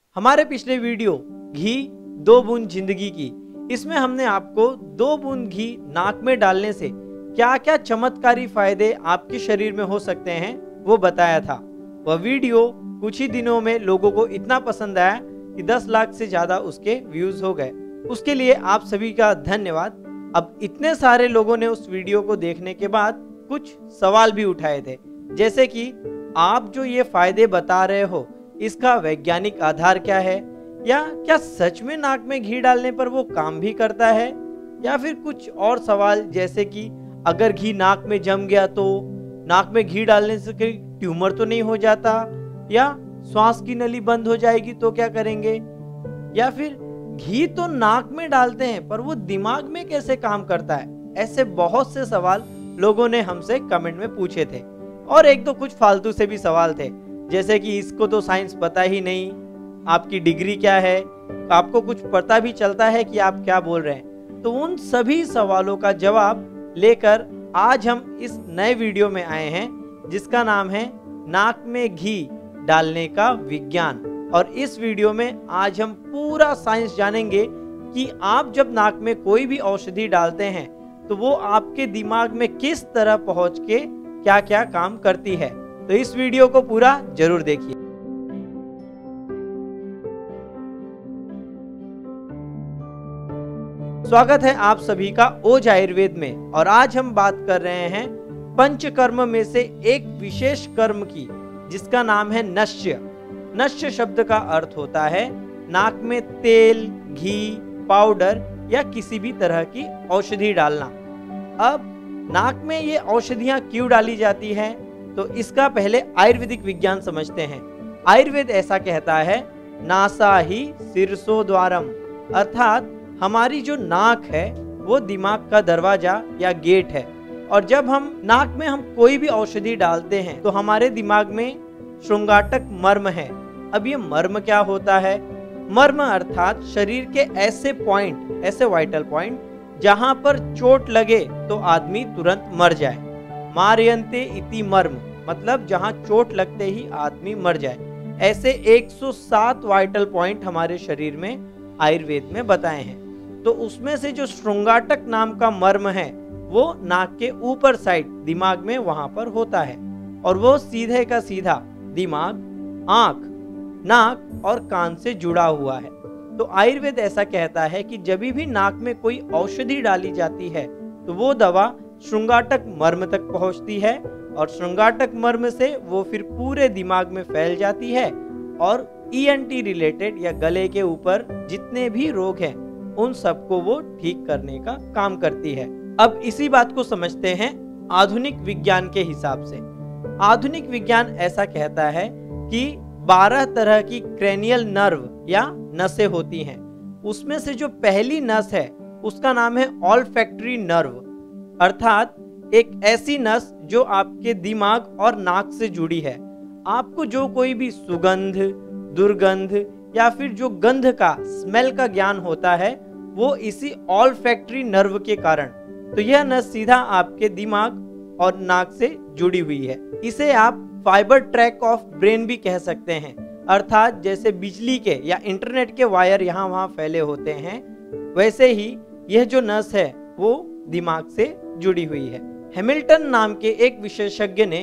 हमारे पिछले वीडियो घी 2 बूंद जिंदगी की, इसमें हमने आपको 2 बूंद घी नाक में डालने से क्या क्या चमत्कारी फायदे आपके शरीर में हो सकते हैं वो बताया था। वह वीडियो कुछ ही दिनों में लोगों को इतना पसंद आया कि 10 लाख से ज्यादा उसके व्यूज हो गए। उसके लिए आप सभी का धन्यवाद। अब इतने सारे लोगों ने उस वीडियो को देखने के बाद कुछ सवाल भी उठाए थे, जैसे कि आप जो ये फायदे बता रहे हो इसका वैज्ञानिक आधार क्या है, या क्या सच में नाक में घी डालने पर वो काम भी करता है, या फिर कुछ और सवाल जैसे कि अगर घी नाक में जम गया तो नाक में घी डालने से कोई ट्यूमर तो नहीं हो जाता, या श्वास की नली बंद हो जाएगी तो क्या करेंगे, या फिर घी तो नाक में डालते हैं पर वो दिमाग में कैसे काम करता है। ऐसे बहुत से सवाल लोगों ने हमसे कमेंट में पूछे थे, और एक दो कुछ फालतू से भी सवाल थे, जैसे कि इसको तो साइंस पता ही नहीं, आपकी डिग्री क्या है, आपको कुछ पता भी चलता है कि आप क्या बोल रहे हैं। तो उन सभी सवालों का जवाब लेकर आज हम इस नए वीडियो में आए हैं, जिसका नाम है नाक में घी डालने का विज्ञान। और इस वीडियो में आज हम पूरा साइंस जानेंगे कि आप जब नाक में कोई भी औषधि डालते हैं तो वो आपके दिमाग में किस तरह पहुंच के क्या क्या काम करती है। तो इस वीडियो को पूरा जरूर देखिए। स्वागत है आप सभी का ओज आयुर्वेद में, और आज हम बात कर रहे हैं पंचकर्म में से एक विशेष कर्म की, जिसका नाम है नश्य। नश्य शब्द का अर्थ होता है नाक में तेल, घी, पाउडर या किसी भी तरह की औषधि डालना। अब नाक में ये औषधियां क्यों डाली जाती हैं, तो इसका पहले आयुर्वेदिक विज्ञान समझते हैं। आयुर्वेद ऐसा कहता है, नासा ही शीर्षो द्वारम, अर्थात हमारी जो नाक है वो दिमाग का दरवाजा या गेट है। और जब हम नाक में कोई भी औषधि डालते हैं तो हमारे दिमाग में श्रृंगाटक मर्म है। अब ये मर्म क्या होता है? मर्म अर्थात शरीर के ऐसे पॉइंट, ऐसे वाइटल पॉइंट जहां पर चोट लगे तो आदमी तुरंत मर जाए। मारयन्ते इति मर्म, मतलब जहां चोट लगते ही आदमी मर जाए। ऐसे 107 वाइटल पॉइंट हमारे शरीर में आयुर्वेद में बताए हैं। तो उसमें से जो श्रृंगाटक नाम का मर्म है वो नाक के ऊपर साइड दिमाग में वहां पर होता है, और वो सीधे का सीधा दिमाग, आंख, नाक और कान से जुड़ा हुआ है। तो आयुर्वेद ऐसा कहता है कि जब भी नाक में कोई औषधि डाली जाती है तो वो दवा श्रृंगाटक मर्म तक पहुंचती है, और श्रृंगाटक मर्म से वो फिर पूरे दिमाग में फैल जाती है, और ईएनटी रिलेटेड या गले के ऊपर जितने भी रोग हैं उन सबको वो ठीक करने का काम करती है। अब इसी बात को समझते हैं आधुनिक विज्ञान के हिसाब से। आधुनिक विज्ञान ऐसा कहता है कि 12 तरह की क्रेनियल नर्व या नसें होती हैं। उसमें से जो पहली नस है उसका नाम है ऑल्फैक्टरी नर्व, अर्थात एक ऐसी नस जो आपके दिमाग और नाक से जुड़ी है। आपको जो कोई भी सुगंध, दुर्गंध या फिर जो गंध का, स्मेल का ज्ञान होता है वो इसी ऑल्फैक्टरी नर्व के कारण। तो यह नस सीधा आपके दिमाग और नाक से जुड़ी हुई है। इसे आप फाइबर ट्रैक ऑफ ब्रेन भी कह सकते हैं, अर्थात जैसे बिजली के या इंटरनेट के वायर यहाँ वहाँ फैले होते हैं, वैसे ही यह जो नस है वो दिमाग से जुड़ी हुई है। हैमिल्टन नाम के एक विशेषज्ञ ने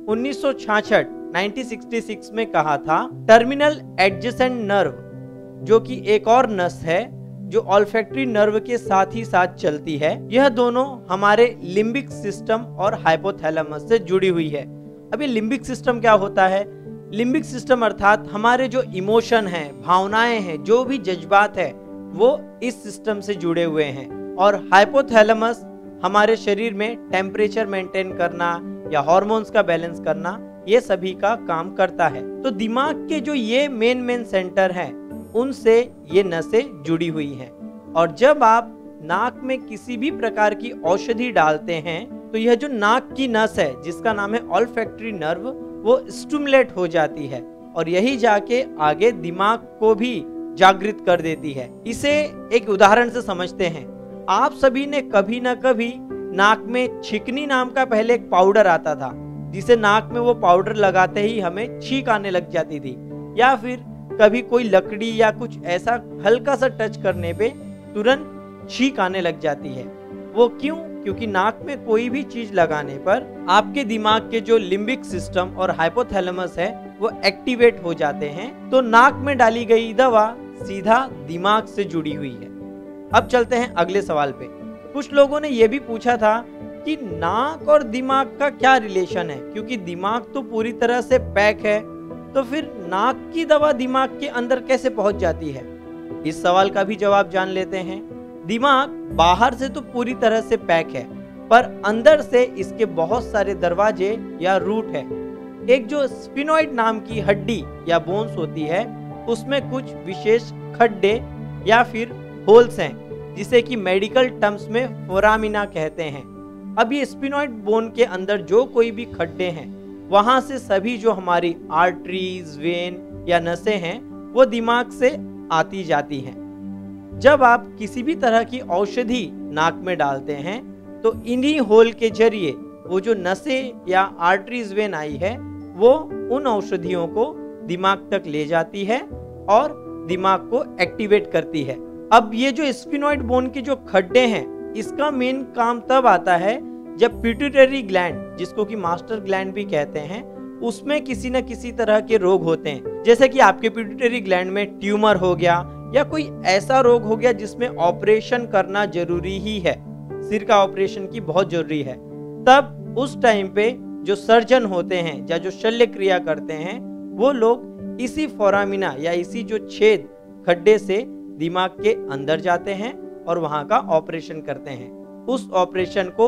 1966 में कहा था, टर्मिनल एडजेसेंट नर्व, जो कि एक और नस है जो ऑल्फैक्टरी नर्व के साथ ही साथ चलती है, यह दोनों हमारे लिम्बिक सिस्टम और हाइपोथैलेमस से जुड़ी हुई है। अब ये लिम्बिक सिस्टम क्या होता है? लिम्बिक सिस्टम अर्थात हमारे जो इमोशन हैं, भावनाएं हैं, जो भी जज्बात है वो इस सिस्टम से जुड़े हुए हैं। और हाइपोथैलेमस हमारे शरीर में टेम्परेचर मेंटेन करना या हार्मोन्स का बैलेंस करना, ये सभी का काम करता है। तो दिमाग के जो ये मेन सेंटर हैं उनसे ये नसें जुड़ी हुई हैं। और जब आप नाक में किसी भी प्रकार की औषधि डालते हैं तो यह जो नाक की नस है जिसका नाम है ऑल्फैक्टरी नर्व, वो स्टिमुलेट हो जाती है, और यही जाके आगे दिमाग को भी जागृत कर देती है। इसे एक उदाहरण से समझते हैं। आप सभी ने कभी ना कभी नाक में छिकनी नाम का पहले एक पाउडर आता था, जिसे नाक में वो पाउडर लगाते ही हमें छींक आने लग जाती थी, या फिर कभी कोई लकड़ी या कुछ ऐसा हल्का सा टच करने पे तुरंत छींक आने लग जाती है। वो क्यों? क्योंकि नाक में कोई भी चीज लगाने पर आपके दिमाग के जो लिम्बिक सिस्टम और हाइपोथैलेमस है वो एक्टिवेट हो जाते हैं। तो नाक में डाली गई दवा सीधा दिमाग से जुड़ी हुई है। अब चलते हैं अगले सवाल पे। कुछ लोगों ने यह भी पूछा था कि नाक और दिमाग का क्या रिलेशन है, क्योंकि दिमाग तो पूरी तरह से पैक है, तो फिर नाक की दवा दिमाग के अंदर कैसे पहुंच जाती है? इस सवाल का भी जवाब जान लेते हैं। दिमाग बाहर से तो पूरी तरह से पैक है, पर अंदर से इसके बहुत सारे दरवाजे या रूट है। एक जो स्फिनोइड नाम की हड्डी या बोन्स होती है, उसमें कुछ विशेष खड्डे या फिर होल्स हैं, जिसे कि मेडिकल टर्म्स में फोरामिना कहते हैं। अब ये स्फिनोइड बोन के अंदर जो कोई भी खड्डे हैं, वहां से सभी जो हमारी आर्टरीज, वेन या नसें हैं, वो दिमाग से आती जाती हैं। जब आप किसी भी तरह की औषधि नाक में डालते हैं, तो इन्हीं होल के जरिए वो जो नसें या आर्टरीज, वेन आई है, वो उन औषधियों को दिमाग तक ले जाती है और दिमाग को एक्टिवेट करती है। अब ये जो स्फिनोइड बोन के जो खड्डे हैं, इसका मेन काम तब आता है जब पिट्यूटरी ग्लैंड, जिसको कि मास्टर ग्लैंड भी कहते हैं, उसमें किसी न किसी तरह के रोग होते हैं। जैसे कि आपके पिट्यूटरी ग्लैंड में ट्यूमर हो गया या कोई ऐसा रोग हो गया जिसमें ऑपरेशन करना जरूरी ही है, सिर का ऑपरेशन की बहुत जरूरी है। तब उस टाइम पे जो सर्जन होते हैं या जो शल्य क्रिया करते हैं, वो लोग इसी फोरामिना या इसी जो छेद खड्डे से दिमाग के अंदर जाते हैं और वहां का ऑपरेशन करते हैं। उस ऑपरेशन को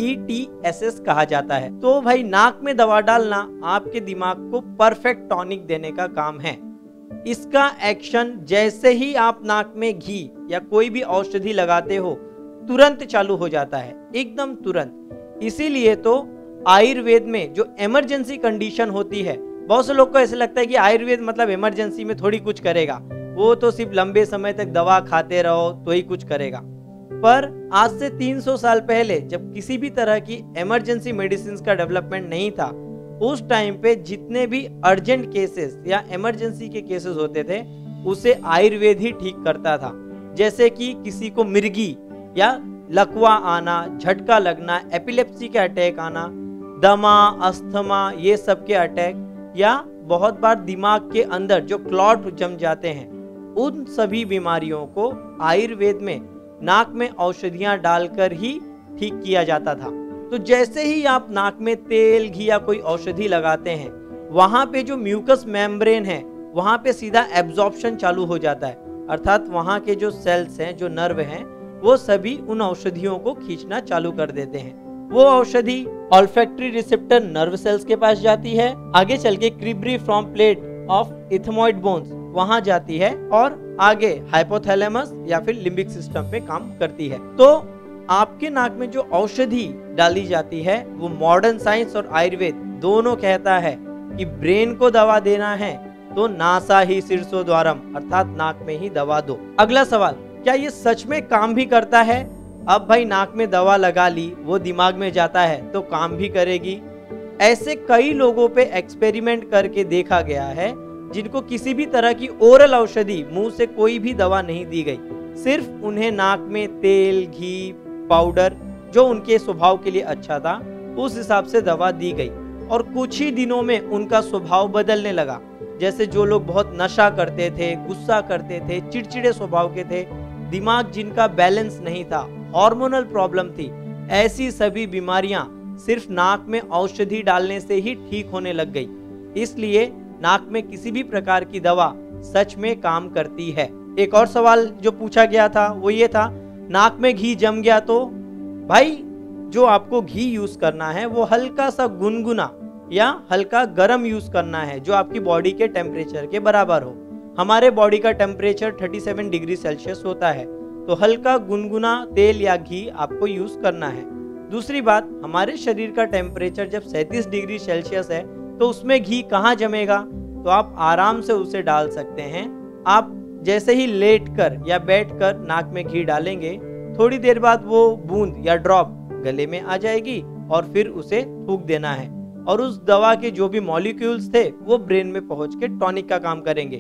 ETSS कहा जाता है। तो भाई नाक में दवा डालना आपके दिमाग को परफेक्ट टॉनिक देने का काम है। इसका एक्शन जैसे ही आप नाक में घी या कोई भी औषधि लगाते हो, तुरंत चालू हो जाता है, एकदम तुरंत। इसीलिए तो आयुर्वेद में जो इमरजेंसी कंडीशन होती है, बहुत से लोग को ऐसे लगता है कि आयुर्वेद मतलब इमरजेंसी में थोड़ी कुछ करेगा, वो तो सिर्फ लंबे समय तक दवा खाते रहो तो ही कुछ करेगा। पर आज से 300 साल पहले जब किसी भी तरह की इमरजेंसी मेडिसिन का डेवलपमेंट नहीं था, उस टाइम पे जितने भी अर्जेंट केसेस या इमरजेंसी के केसेस होते थे, उसे आयुर्वेद ही ठीक करता था। जैसे कि किसी को मिर्गी या लकवा आना, झटका लगना, एपिलेप्सी के अटैक आना, दमा, अस्थमा, ये सब के अटैक, या बहुत बार दिमाग के अंदर जो क्लॉट जम जाते हैं, उन सभी बीमारियों को आयुर्वेद में नाक में औषधियां डालकर ही ठीक किया जाता था। तो जैसे ही आप नाक में तेल, घी या कोई औषधि लगाते हैं, वहां पे जो म्यूकस मेम्ब्रेन है, वहां पे सीधा एब्जॉर्प्शन चालू हो जाता है, अर्थात वहां के जो सेल्स हैं, जो नर्व हैं, वो सभी उन औषधियों को खींचना चालू कर देते हैं। वो औषधि ऑल्फैक्टरी रिसेप्टर नर्व सेल्स के पास जाती है, आगे चल के cribriform plate of ethmoid bones वहां जाती है और आगे हाइपोथैलेमस या फिर लिम्बिक सिस्टम पे काम करती है। तो आपके नाक में जो औषधि डाली जाती है, वो मॉडर्न साइंस और आयुर्वेद दोनों कहता है कि ब्रेन को दवा देना है तो नासा ही शीर्षो द्वारम, अर्थात नाक में ही दवा दो। अगला सवाल, क्या ये सच में काम भी करता है? अब भाई नाक में दवा लगा ली, वो दिमाग में जाता है तो काम भी करेगी। ऐसे कई लोगों पे एक्सपेरिमेंट करके देखा गया है, जिनको किसी भी तरह की ओरल औषधि, मुंह से कोई भी दवा नहीं दी गई, सिर्फ उन्हें नाक में तेल, घी, पाउडर, जो उनके स्वभाव के लिए अच्छा था, उस हिसाब से दवा दी गई और कुछ ही दिनों में उनका स्वभाव बदलने लगा। जैसे जो लोग बहुत नशा करते थे, गुस्सा करते थे, चिड़चिड़े स्वभाव के थे, दिमाग जिनका बैलेंस नहीं था, हार्मोनल प्रॉब्लम थी, ऐसी सभी बीमारियां सिर्फ नाक में औषधि डालने से ही ठीक होने लग गई। इसलिए नाक में किसी भी प्रकार की दवा सच में काम करती है। एक और सवाल जो पूछा गया था वो ये था, नाक में घी जम गया तो? भाई जो आपको घी यूज करना है वो हल्का सा गुनगुना या हल्का गर्म यूज करना है, जो आपकी बॉडी के टेम्परेचर के बराबर हो। हमारे बॉडी का टेम्परेचर 37 डिग्री सेल्सियस होता है, तो हल्का गुनगुना तेल या घी आपको यूज करना है। दूसरी बात, हमारे शरीर का टेम्परेचर जब 37 डिग्री सेल्सियस है, तो उसमें घी कहाँ जमेगा? तो आप आराम से उसे डाल सकते हैं। आप जैसे ही लेटकर या बैठकर नाक में घी डालेंगे, थोड़ी देर बाद वो बूंद या ड्रॉप गले में आ जाएगी और फिर उसे थूक देना है, और उस दवा के जो भी मॉलिक्यूल्स थे वो ब्रेन में पहुंच के टॉनिक का काम करेंगे।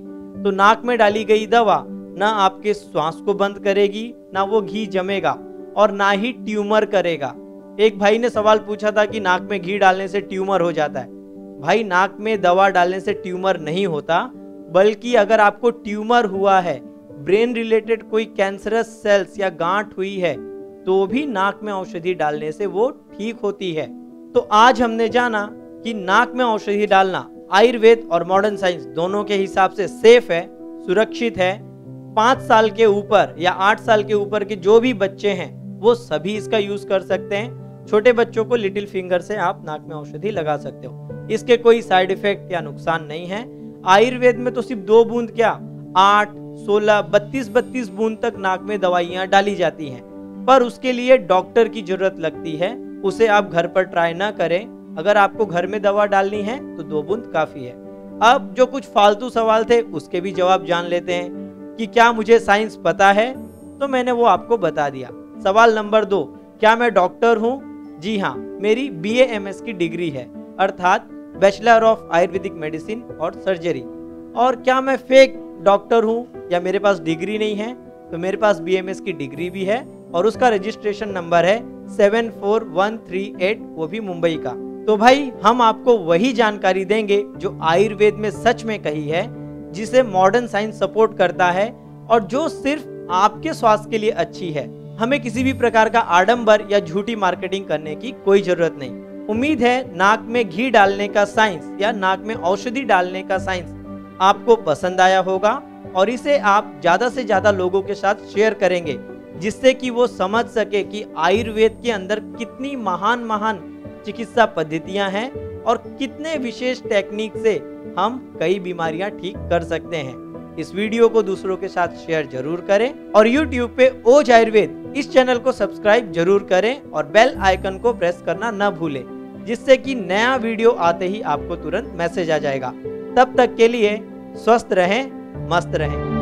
तो नाक में डाली गई दवा ना आपके श्वास को बंद करेगी, ना वो घी जमेगा और ना ही ट्यूमर करेगा। एक भाई ने सवाल पूछा था कि नाक में घी डालने से ट्यूमर हो जाता है। भाई, नाक में दवा डालने से ट्यूमर नहीं होता, बल्कि अगर आपको ट्यूमर हुआ है, ब्रेन रिलेटेड कोई कैंसरस सेल्स या गांठ हुई है, तो भी नाक में औषधि डालने से वो ठीक होती है। तो आज हमने जाना कि नाक में औषधि डालना आयुर्वेद और मॉडर्न साइंस दोनों के हिसाब से सेफ है, सुरक्षित है। 5 साल के ऊपर या 8 साल के ऊपर के जो भी बच्चे हैं वो सभी इसका यूज कर सकते हैं। छोटे बच्चों को लिटिल फिंगर से आप नाक में औषधि लगा सकते हो। इसके कोई साइड इफेक्ट या नुकसान नहीं है। आयुर्वेद में तो सिर्फ 2 बूंद क्या 8, 16, 32 बूंद तक नाक में दवाइयां डाली जाती हैं, पर उसके लिए डॉक्टर की जरूरत लगती है। उसे आप घर पर ट्राई ना करें। अगर आपको घर में दवा डालनी है तो 2 बूंद काफी है। अब जो कुछ फालतू सवाल थे उसके भी जवाब जान लेते हैं कि क्या मुझे साइंस पता है, तो मैंने वो आपको बता दिया। सवाल नंबर 2, क्या मैं डॉक्टर हूँ? जी हाँ, मेरी BA MS की डिग्री है, अर्थात बैचलर ऑफ आयुर्वेदिक मेडिसिन और सर्जरी। और क्या मैं फेक डॉक्टर हूँ या मेरे पास डिग्री नहीं है? तो मेरे पास BMS की डिग्री भी है और उसका रजिस्ट्रेशन नंबर है 74138, वो भी मुंबई का। तो भाई, हम आपको वही जानकारी देंगे जो आयुर्वेद में सच में कही है, जिसे मॉडर्न साइंस सपोर्ट करता है और जो सिर्फ आपके स्वास्थ्य के लिए अच्छी है। हमें किसी भी प्रकार का आडंबर या झूठी मार्केटिंग करने की कोई जरूरत नहीं। उम्मीद है नाक में घी डालने का साइंस या नाक में औषधि डालने का साइंस आपको पसंद आया होगा और इसे आप ज्यादा से ज्यादा लोगों के साथ शेयर करेंगे, जिससे कि वो समझ सके कि आयुर्वेद के अंदर कितनी महान चिकित्सा पद्धतियां हैं और कितने विशेष टेक्निक से हम कई बीमारियां ठीक कर सकते हैं। इस वीडियो को दूसरों के साथ शेयर जरूर करें और YouTube पे ओज आयुर्वेद इस चैनल को सब्सक्राइब जरूर करें और बेल आइकन को प्रेस करना न भूलें, जिससे कि नया वीडियो आते ही आपको तुरंत मैसेज आ जाएगा। तब तक के लिए स्वस्थ रहें, मस्त रहें।